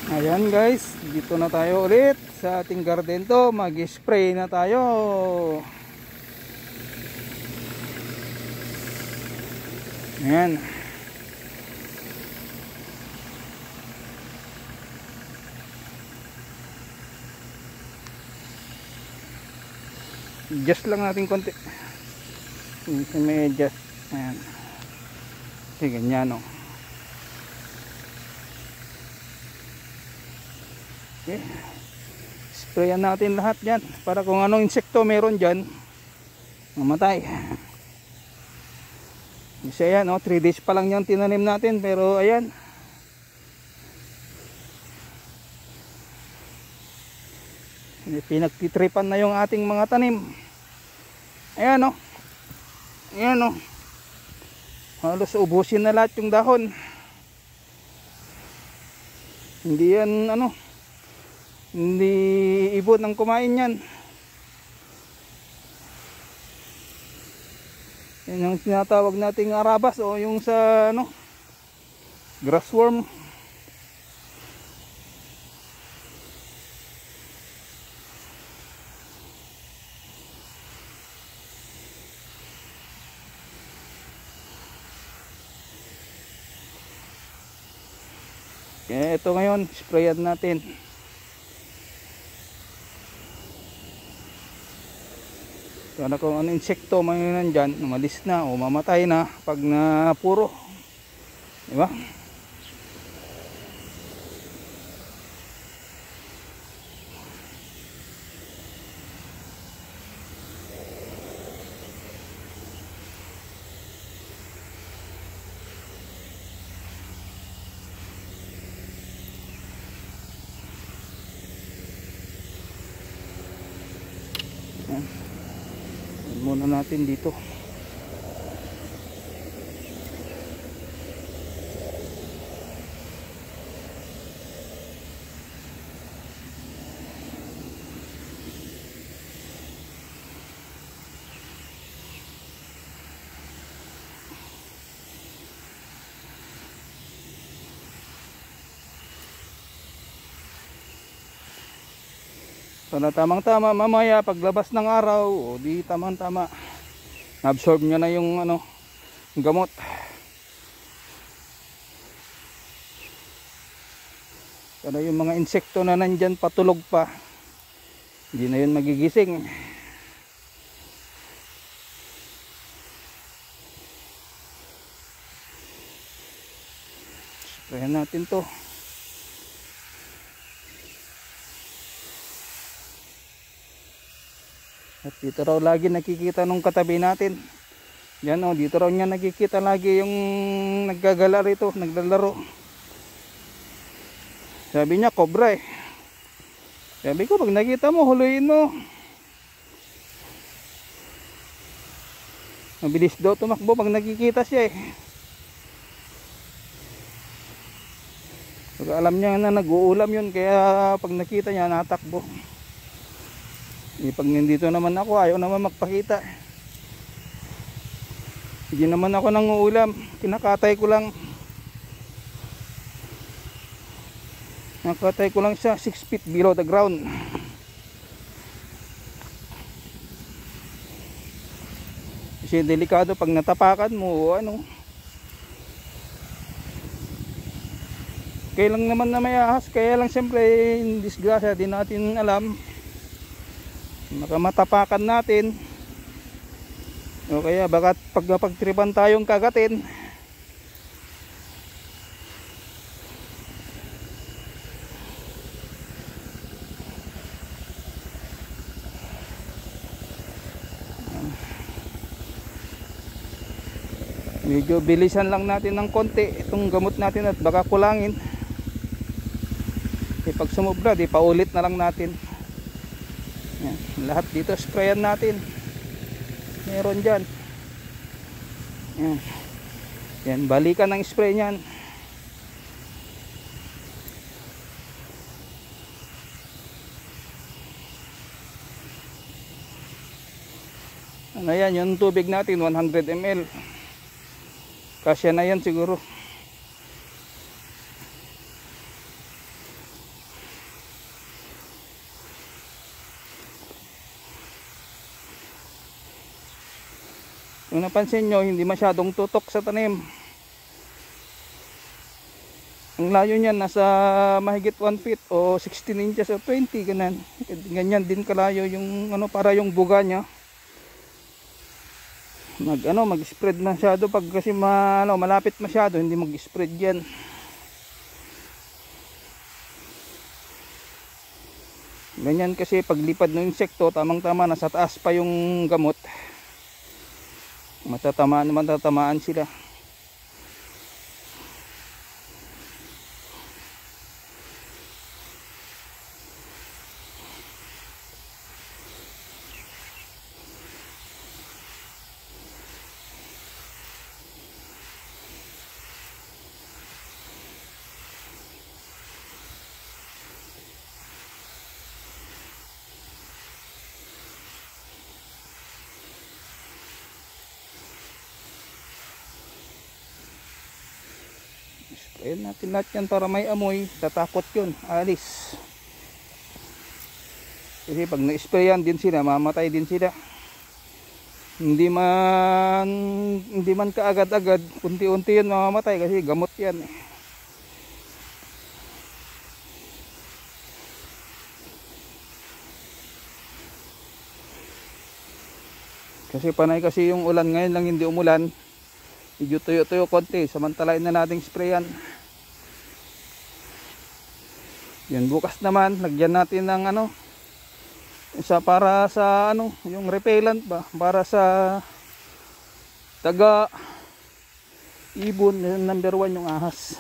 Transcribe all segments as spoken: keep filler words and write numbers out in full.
Ayan guys, dito na tayo ulit sa ating garden to. Mag-spray na tayo. Ayan. Adjust lang natin konti. Hindi may adjust. Ayan. Sige, ganyan o. Okay. Sprayan natin lahat dyan para kung anong insekto meron dyan mamatay. Kasi ayan o, three days pa lang yung tinanim natin, pero ayan, pinagtitripan na yung ating mga tanim. Ayan o, ayan o, halos ubusin na lahat yung dahon. Hindi yan ano, hindi ibon ang kumain yan. Yan yung tinatawag nating arabas o yung sa ano, grassworm. Kaya ito ngayon, sprayan natin. Para kung ano insekto man yun nandyan, umalis na o mamatay na pag napuro. Diba? Ayan. Muna natin dito. Para tamang tama mamaya paglabas ng araw o di tamang tama absorb nyo na yung ano, gamot. Para yung mga insekto na nandyan patulog pa, hindi na yun magigising. Sprayan natin to. At dito raw lagi nakikita nung katabi natin. Yan o, dito raw niya nakikita lagi yung naggagala rito, naglalaro. Sabi niya, cobra eh. Sabi ko, pag nakita mo, huluin mo. Mabilis daw tumakbo pag nakikita siya eh. Pag alam niya na nag-uulam yun, kaya pag nakita niya, natakbo. Eh, pag nandito naman ako, ayaw naman magpakita. Hindi naman ako nanguulam, kinakatay ko lang. Nakatay ko lang siya six feet below the ground. Kasi delikado pag natapakan mo, ano. Kaya lang naman na may ahas, kaya lang siyempre yung disgrasya, di natin alam. Makamatapakan natin o kaya baka pagpagtripan tayong kagatin. Medyo bilisan lang natin ng konti itong gamot natin at baka kulangin. E pag sumubra, di paulit na lang natin. Yan, lahat dito sprayan natin. Meron dyan. Yan, yan, balikan ng spray nyan. Ano yan, yung tubig natin one hundred milliliters. Kasya na yan siguro. Kung napansin nyo, hindi masyadong tutok sa tanim. Ang layo niyan nasa mahigit one feet o sixteen inches o twenty, ganyan. Ganyan din kalayo yung ano, para yung buga niya mag ano mag-spread masyado. Pag kasi ma, ano, malapit masyado, hindi mag-spread yan. Ganyan kasi paglipad ng insekto, tamang tama nasa taas pa yung gamot, matatamaan matatamaan sila. Sprayin natin lahat yan para may amoy. Tatakot yun, alis. Kasi pag na-sprayan din sila, mamatay din sila. Hindi man hindi man kaagad-agad, unti-unti yan mamamatay kasi gamot yan. Kasi panay kasi yung ulan, ngayon lang hindi umulan. Medyo tuyo-tuyo konti, samantalain na nating sprayan. Yan, bukas naman lagyan natin ng ano, isa para sa ano, yung repellent ba, para sa taga ibon. Number one yung ahas,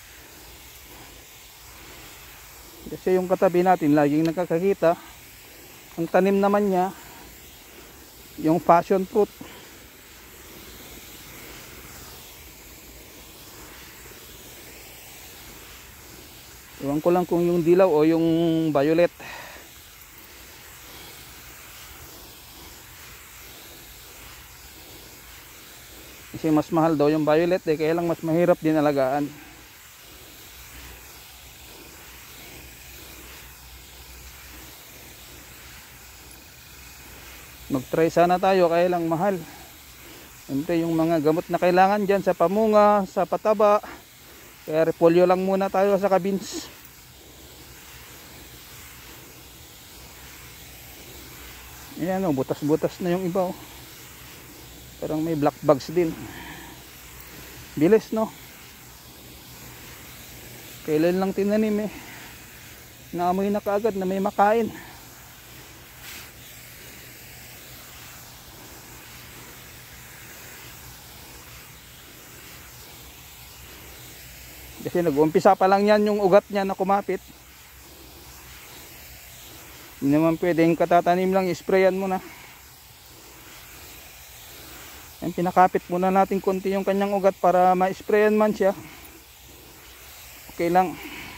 kasi yung katabi natin laging nakakakita. Ang tanim naman niya yung passion fruit. Iwan ko lang kung yung dilaw o yung violet. Kasi mas mahal daw yung violet eh, kaya lang mas mahirap din alagaan. Mag-try sana tayo, kaya lang mahal. Siyempre yung mga gamot na kailangan dyan sa pamunga, sa pataba, kaya repolyo lang muna tayo sa kabins. Ayan o, butas-butas na yung iba o. Parang may black bugs din. Bilis no. Kailan lang tinanim eh, naamoy na kaagad na may makain. Kasi nag-uumpisa pa lang yan yung ugat niya na kumapit. Hindi naman pwedeng katatanim lang, isprayan mo na. Yan, pinakapit muna natin konti yung kanyang ugat para ma-sprayan man siya. Okay lang.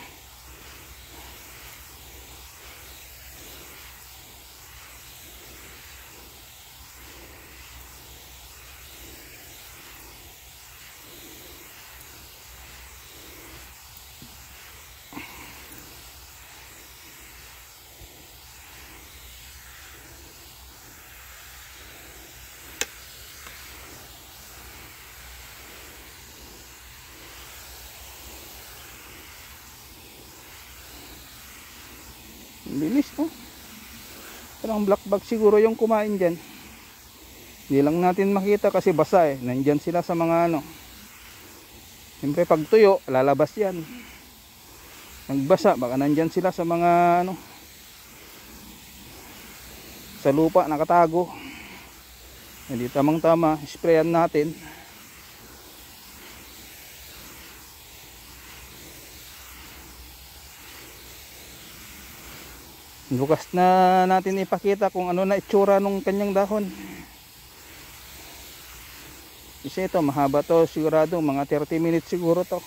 Bilis no. Parang black bag siguro yung kumain dyan. Hindi lang natin makita kasi basa eh. Nandyan sila sa mga ano. Siyempre pag tuyo, lalabas yan. Nagbasa, baka nandyan sila sa mga ano, sa lupa nakatago. Hindi tamang tama, sprayan natin. Bukas na natin ipakita kung ano na itsura nung kanyang dahon. Kasi ito mahaba to, sigurado mga thirty minutes siguro to.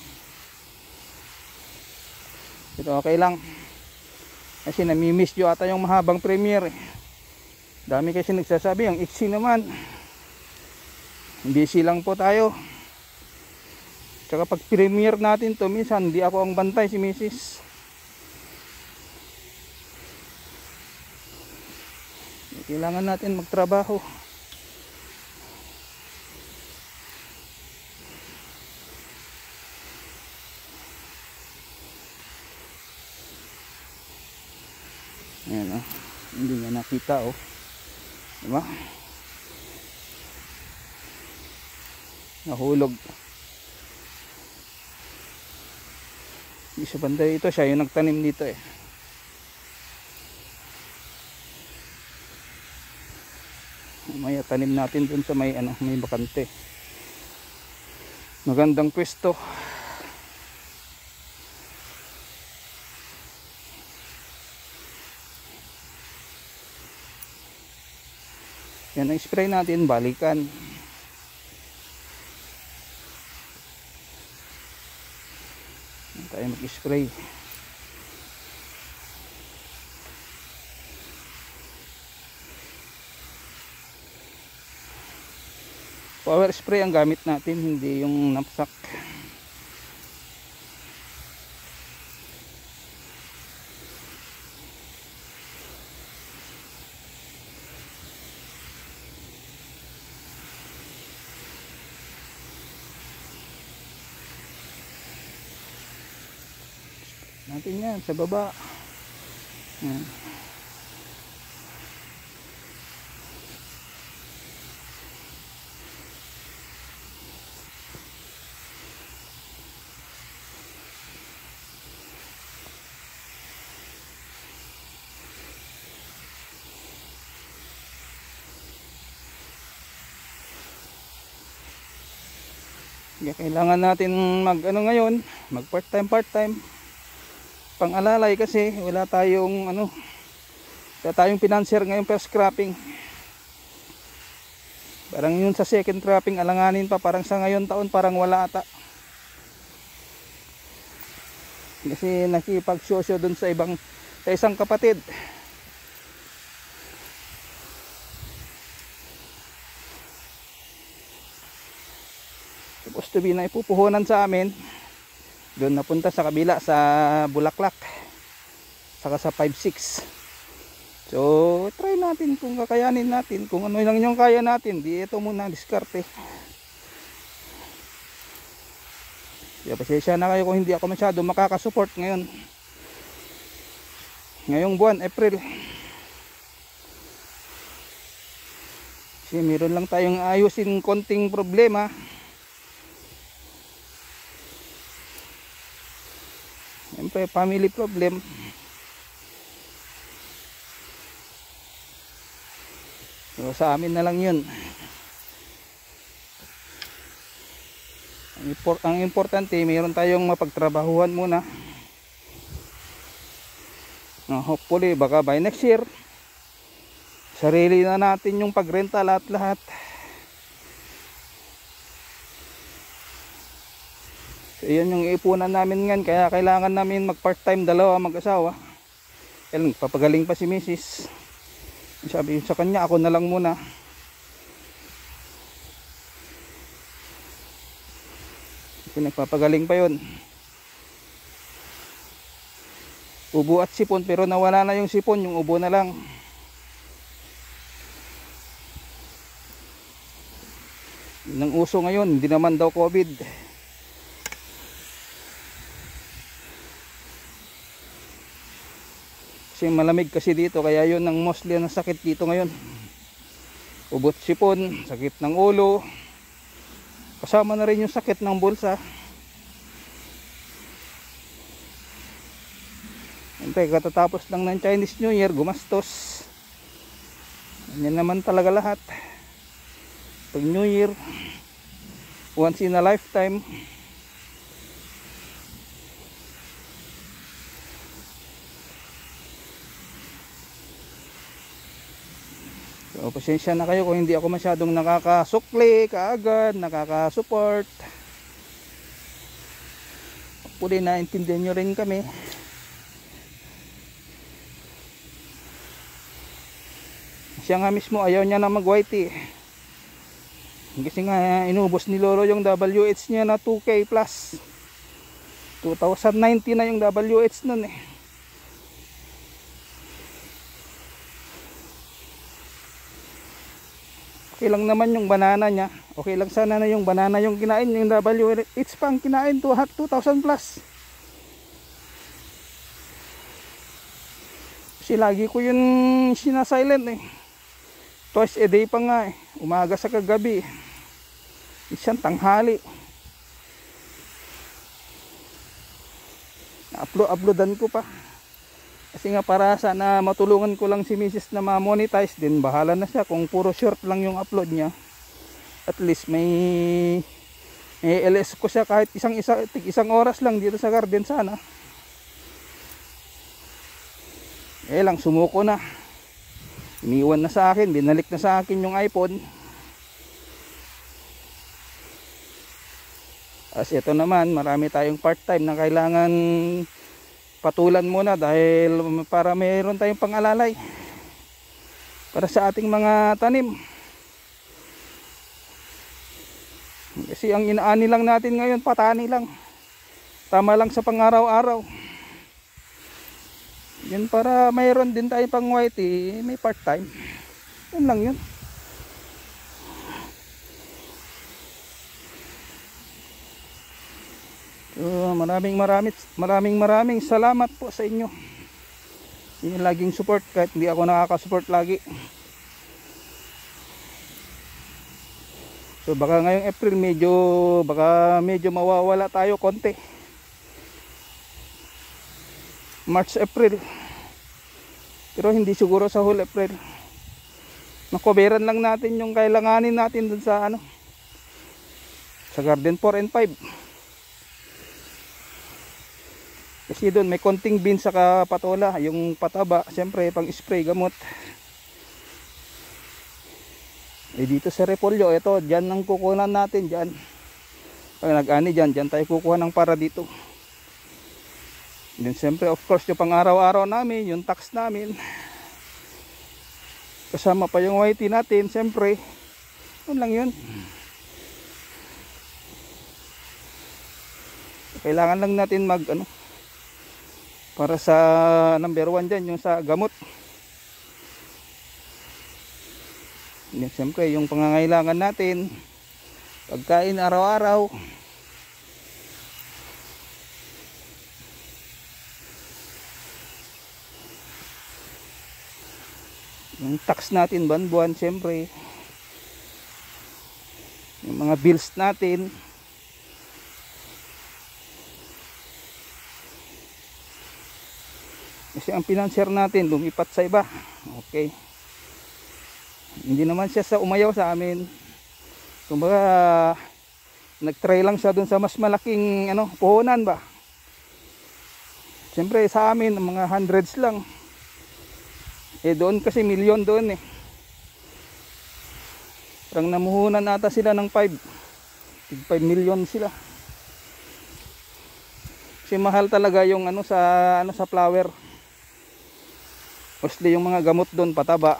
Ito okay lang. Kasi namimiss nyo ata yung mahabang premiere. Dami kasi nagsasabi, ang iksi naman. Busy lang po tayo. Tsaka pag premiere natin to, minsan hindi ako ang bantay, si misis. Kailangan natin magtrabaho. Ayan, oh. Hindi niya nakita, oh. Diba? Nahulog. Hindi siya banda ito. Siya yung nagtanim dito eh. Maya tanim natin dun sa may ano, may bakante. Magandang pwesto. Yan ang spray natin, balikan. Yan tayo mag-spray. Power spray ang gamit natin, hindi yung knapsack. Natin yan sa baba. Yan. Kaya kailangan natin mag ano ngayon, mag part time part time pang-alalay kasi wala tayong ano, wala tayong financier ngayon per scrapping. Parang yun sa second cropping alanganin pa, parang sa ngayon taon parang wala ata. Kasi nakipag-sosyo dun sa ibang sa isang kapatid. Supposed to be na ipupuhunan sa amin. Doon napunta sa kabila sa Bulaklak. Saka sa five six. So try natin kung kakayanin natin. Kung ano lang yung kaya natin. Di ito muna diskarte. Kaya pasensya na kayo kung hindi ako masyado makakasupport ngayon. Ngayong buwan, April. Kasi meron lang tayong ayusin konting problema. Siyempre family problem. So sa amin na lang yun. Ang, import, ang importante mayroon tayong mapagtrabahuhan muna. uh, Hopefully baka by next year sarili na natin yung pagrenta lahat lahat. So yun yung ipunan namin ngayon. Kaya kailangan namin mag part time dalawa mag-asawa. Kaya nagpapagaling pa si misis. Sabi sa kanya ako na lang muna. Kasi nagpapagaling pa yun. Ubo at sipon, pero nawala na yung sipon, yung ubo na lang. Yun ang uso ngayon, hindi naman daw COVID. Kasi malamig kasi dito, kaya yun ang mostly na sakit dito ngayon. Ubot sipon, sakit ng ulo, kasama na rin yung sakit ng bulsa. Siyempre katatapos lang ng Chinese New Year, gumastos. Yan naman talaga lahat. Pag New Year, once in a lifetime. So, pasensya na kayo kung hindi ako masyadong nakakasukli kaagad, nakakasupport. Hopefully naintindihan nyo rin kami. Siya nga mismo ayaw niya na mag-Y T. Kasi nga inubos ni Lolo yung W H niya na two K plus. twenty nineteen na yung W H nun eh. Okay lang naman yung banana niya. Okay lang sana na yung banana yung kinain. Yung W H pang kinain to two thousand plus. Kasi Kasi lagi ko yun sinasilent eh. Twice a day pa nga eh. Umaga sa kagabi. Isang tanghali. Na-upload-uploadan ko pa. Kasi nga para sana matulungan ko lang si Missus na ma-monetize din. Bahala na siya kung puro short lang yung upload niya. At least may may L S ko siya kahit isang, isang, isang oras lang dito sa garden sana. Eh lang sumuko na. Iniwan na sa akin, binalik na sa akin yung iPhone. As ito naman, marami tayong part-time na kailangan patulan muna dahil para mayroon tayong pangalalay para sa ating mga tanim. Kasi ang inaani lang natin ngayon, patani lang. Tama lang sa pang-araw-araw. Yun para mayroon din tayo pang whitey, may part time. Yun lang yun. So, maraming maraming maraming maraming salamat po sa inyo. Yung laging support kahit hindi ako nakaka-support lagi. So baka ngayong April medyo baka medyo mawawala tayo konti. March, April. Pero hindi siguro sa whole April. Nakoberan lang natin yung kailanganin natin dun sa ano, sa garden four and five. Kasi dun may konting beans saka patola. Yung pataba, siyempre pang spray gamot. Eh dito sa repolyo, ito, dyan ang kukunan natin dyan. Pag nag-ani dyan, dyan tayo kukuha ng para dito. Then siyempre of course yung pang araw-araw namin, yung tax namin. Kasama pa yung whitey natin, siyempre. Yun lang yun. Kailangan lang natin mag ano, para sa number one dyan, yung sa gamot. Then siyempre yung pangangailangan natin, pagkain araw-araw. Yung tax natin buwan-buwan, siyempre. Yung mga bills natin. Kasi ang financier natin lumipat sa iba. Okay. Hindi naman siya sa umayaw sa amin. Kumbaga nagtry lang siya dun sa mas malaking ano, puhunan ba. Siyempre sa amin mga hundreds lang. Eh doon kasi milyon doon eh. Parang namuhunan ata sila ng five million sila. Kasi mahal talaga yung ano sa ano sa flower. Mostly yung mga gamot doon pataba.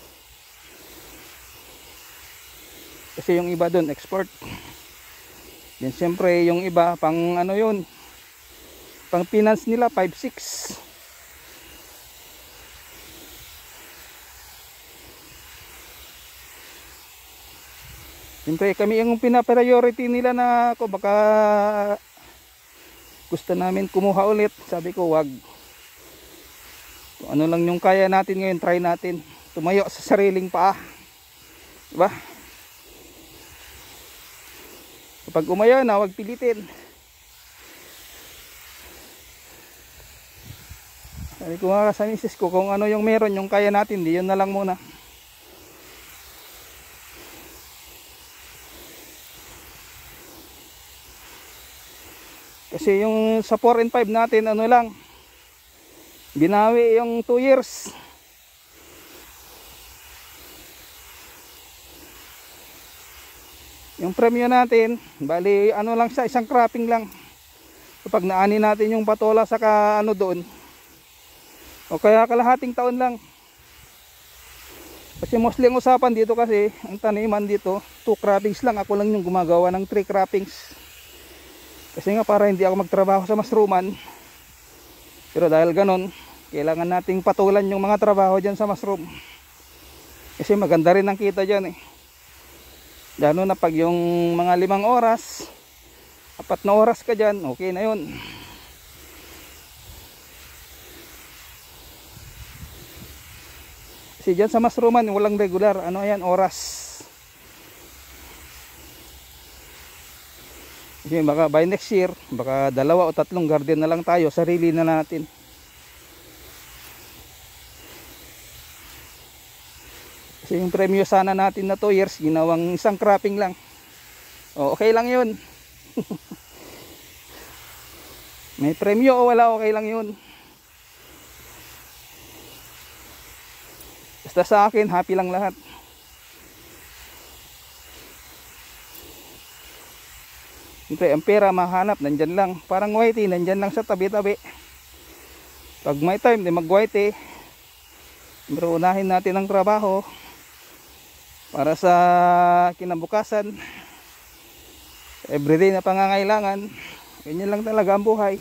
Kasi yung iba doon export. Then siyempre yung iba pang ano yun, pang finance nila five six. Siyempre kami yung pina-priority nila na ako baka gusto namin kumuha ulit. Sabi ko wag. Kung ano lang yung kaya natin ngayon, try natin. Tumayo sa sariling paa. Diba? Kapag umayaw na, wag pilitin. Sabi ko nga sa misis ko, kung ano yung meron, yung kaya natin, di yun na lang muna. Kasi yung sa four and five natin, ano lang, binawi yung two years. Yung premyo natin, bali ano lang siya, isang cropping lang. Kapag naani natin yung patola saka ano doon, o kaya kalahating taon lang. Kasi mostly ang usapan dito kasi, ang taniman dito, two croppings lang. Ako lang yung gumagawa ng three croppings. Kasi nga para hindi ako magtrabaho sa mushrooman. Pero dahil ganon, kailangan nating patulan yung mga trabaho dyan sa mushroom. Kasi maganda rin ang kita dyan eh. Lalo na pag yung mga limang oras, apat na oras ka dyan, okay na yun. Kasi dyan sa Masruman walang regular, ano yan, oras. Kasi baka by next year, baka dalawa o tatlong garden na lang tayo, sarili na natin. Kasi yung premyo sana natin na two years, ginawang isang cropping lang. O, okay lang yun. May premyo o wala, okay lang yun. Basta sa akin, happy lang lahat. Siyempre, ang pera mahanap, nandyan lang. Parang whitey, nandyan lang sa tabi-tabi. Pag may time, di mag-whitey. Pero unahin natin ang trabaho para sa kinabukasan. Everyday na pangangailangan. Ganyan lang talaga ang buhay.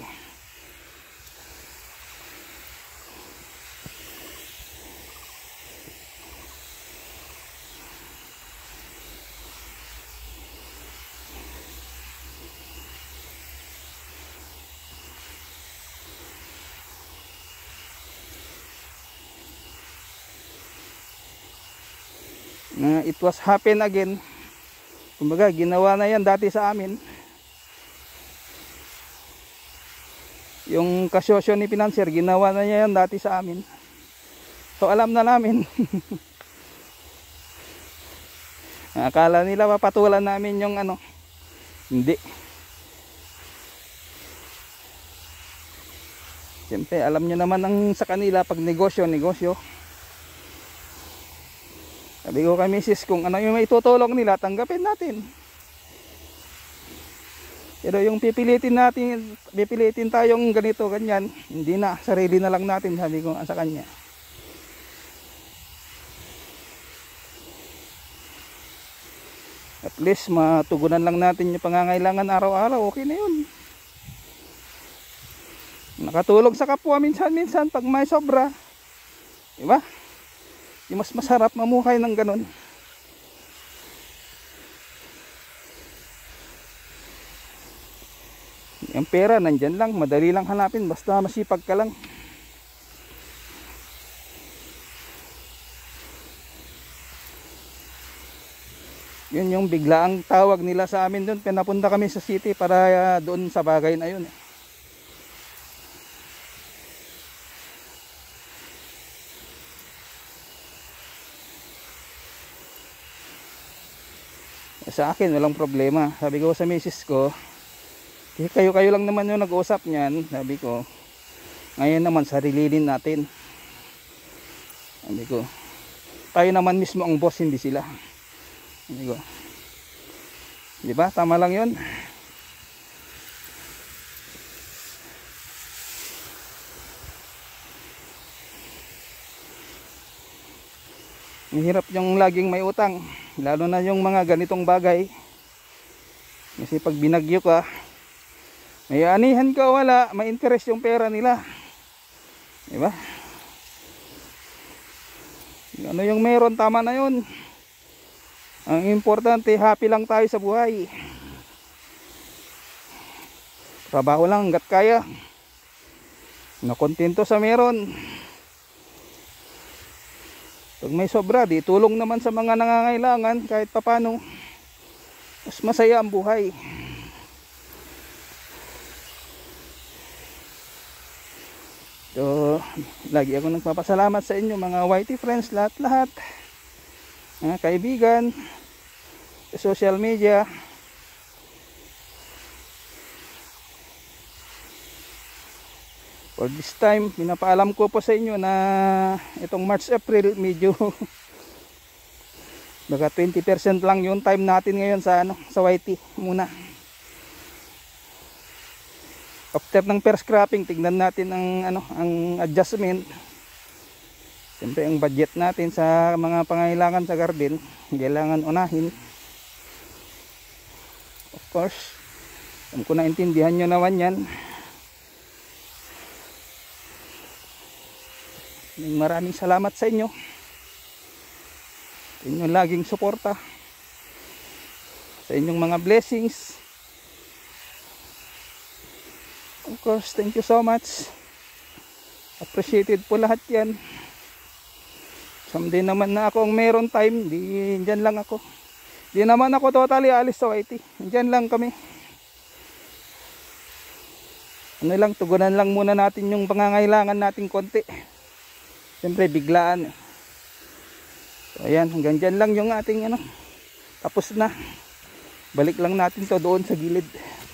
Uh, it was happen again. Kumbaga ginawa na yan dati sa amin. Yung kasosyo ni financier, ginawa na niya yan dati sa amin. So alam na namin. Akala nila papatulan namin yung ano. Hindi. Siyempre alam nyo naman ang sa kanila pag negosyo, negosyo. Sabi ko kay misis, kung ano yung may tutulong nila, tanggapin natin. Pero yung pipilitin natin, pipilitin tayong ganito, ganyan, hindi na, sarili na lang natin, sabi ko sa kanya. At least matugunan lang natin yung pangangailangan araw-araw, okay na yun. Nakatulong sa kapwa minsan-minsan pag may sobra. Diba? Yung mas masarap mamuhay ng ganun. Yung pera nandyan lang, madali lang hanapin, basta masipag ka lang. Yun yung biglaang tawag nila sa amin doon, pinapunta kami sa city para uh, doon sa bagay na yun. Sa akin walang problema. Sabi ko sa misis ko, kayo-kayo lang naman yung nag-uusap niyan. Sabi ko, ngayon naman sarilinin natin. Sabi ko, tayo naman mismo ang boss, hindi sila. Sabi ko, di ba? Tama lang yun. Mahirap yung laging may utang, lalo na yung mga ganitong bagay. Kasi pag binagyo ka, may anihan ka, wala, may interest yung pera nila, diba? Ano yung meron, tama na yun. Ang importante, happy lang tayo sa buhay. Trabaho lang hanggat kaya, nakontento sa meron. Pag may sobra, di tulong naman sa mga nangangailangan kahit papano. Mas masaya ang buhay. So, lagi ako nagpapasalamat sa inyo mga Y T friends, lahat-lahat. Mga kaibigan, sa social media. For this time, pinapaalam ko po sa inyo na itong March April medyo baka twenty percent lang yung time natin ngayon sa ano, sa Y T muna. After ng first cropping, tignan natin ang ano, ang adjustment. Siyempre ang budget natin sa mga pangailangan sa garden, kailangan unahin. Of course, kung naintindihan nyo naman yan. Maraming salamat sa inyo. Sa inyong laging suporta. Sa inyong mga blessings. Of course, thank you so much. Appreciated po lahat yan. Someday naman na ako ang meron time, di dyan lang ako. Di naman ako totally alis sa Whitey. Dyan lang kami. Ano lang, tugunan lang muna natin yung pangangailangan nating konti. Siyempre biglaan. So ayan, hanggang dyan lang yung ating ano. Tapos na. Balik lang natin to doon sa gilid.